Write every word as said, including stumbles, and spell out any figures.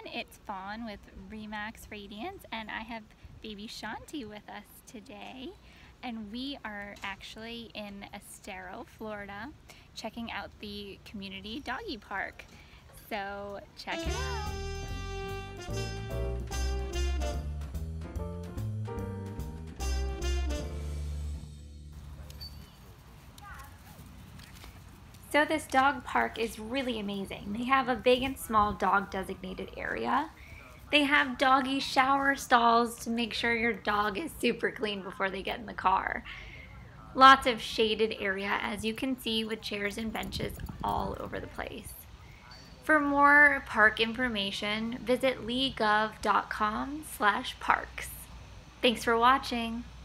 It's Fawn with Remax Radiance, and I have baby Shanti with us today. And we are actually in Estero, Florida, checking out the community doggy park. So check it out. So this dog park is really amazing. They have a big and small dog designated area. They have doggy shower stalls to make sure your dog is super clean before they get in the car. Lots of shaded area, as you can see, with chairs and benches all over the place. For more park information, visit lee gov dot com slash parks. Thanks for watching.